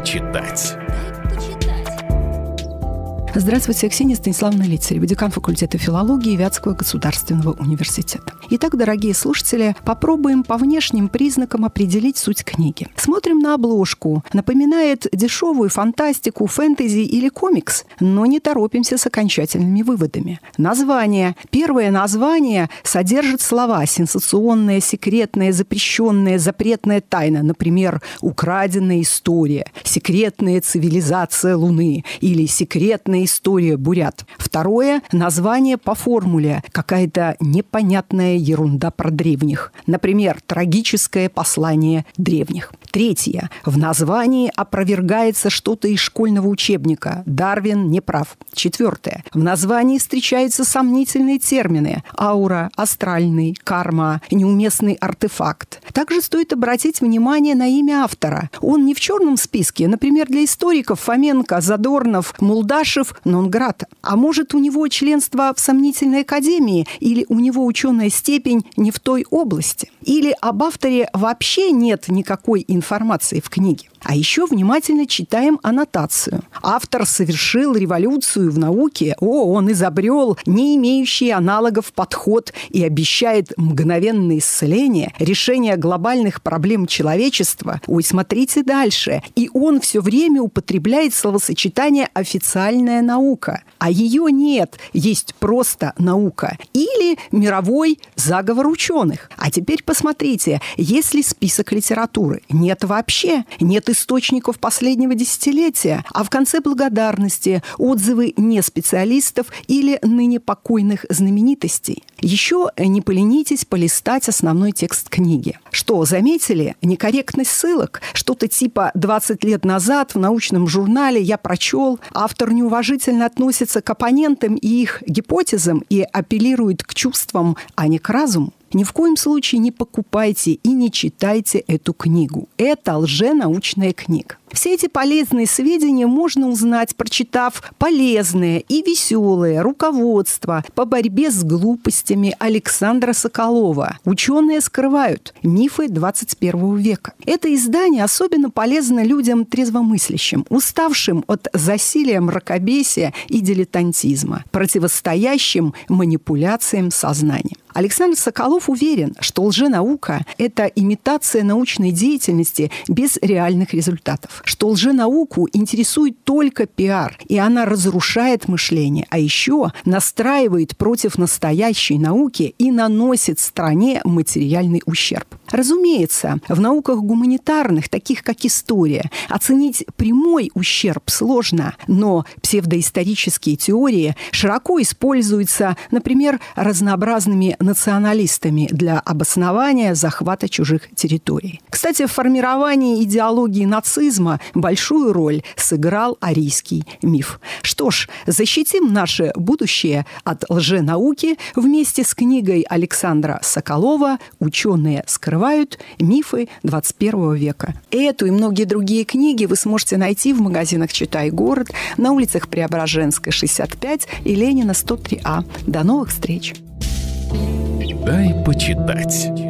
почитать. Здравствуйте, Ксения Станиславовна Лицарева, декан факультета филологии Вятского государственного университета. Итак, дорогие слушатели, попробуем по внешним признакам определить суть книги. Смотрим на обложку. Напоминает дешевую фантастику, фэнтези или комикс, но не торопимся с окончательными выводами. Название. Первое название содержит слова «сенсационная», «секретная», «запрещенная», «запретная тайна», например, «украденная история», «секретная цивилизация Луны» или «секретная история бурят». Второе – название по формуле, какая-то непонятная ерунда про древних. Например, «трагическое послание древних». Третье – в названии опровергается что-то из школьного учебника. Дарвин не прав. Четвертое – в названии встречаются сомнительные термины: аура, астральный, карма, неуместный артефакт. Также стоит обратить внимание на имя автора. Он не в черном списке, например, для историков Фоменко, Задорнов, Мулдашев нон-грата. А может, у него членство в сомнительной академии, или у него ученая степень не в той области, или об авторе вообще нет никакой информации в книге. А еще внимательно читаем аннотацию. Автор совершил революцию в науке. Он изобрел не имеющий аналогов подход и обещает мгновенное исцеление, решение глобальных проблем человечества. Смотрите дальше. И он все время употребляет словосочетание «официальная наука». А ее нет. Есть просто наука. Или мировой заговор ученых. А теперь посмотрите. Есть ли список литературы? Нет вообще. Нет источников последнего десятилетия, а в конце благодарности отзывы не специалистов или ныне покойных знаменитостей. Еще не поленитесь полистать основной текст книги. Что, заметили? Некорректность ссылок? Что-то типа «20 лет назад в научном журнале я прочел». Автор неуважительно относится к оппонентам и их гипотезам и апеллирует к чувствам, а не к разуму. Ни в коем случае не покупайте и не читайте эту книгу. Это лженаучная книга. Все эти полезные сведения можно узнать, прочитав полезное и веселое руководство по борьбе с глупостями Александра Соколова. Ученые скрывают мифы 21 века. Это издание особенно полезно людям трезвомыслящим, уставшим от засилия мракобесия и дилетантизма, противостоящим манипуляциям сознанием. Александр Соколов уверен, что лженаука – это имитация научной деятельности без реальных результатов, что лженауку интересует только пиар, и она разрушает мышление, а еще настраивает против настоящей науки и наносит стране материальный ущерб. Разумеется, в науках гуманитарных, таких как история, оценить прямой ущерб сложно, но псевдоисторические теории широко используются, например, разнообразными националистами для обоснования захвата чужих территорий. Кстати, в формировании идеологии нацизма большую роль сыграл арийский миф. Что ж, защитим наше будущее от лженауки вместе с книгой Александра Соколова «Ученые скрывают мифы 21 века». Эту и многие другие книги вы сможете найти в магазинах «Читай город», на улицах Преображенская, 65 и Ленина, 103А. До новых встреч! Дай почитать.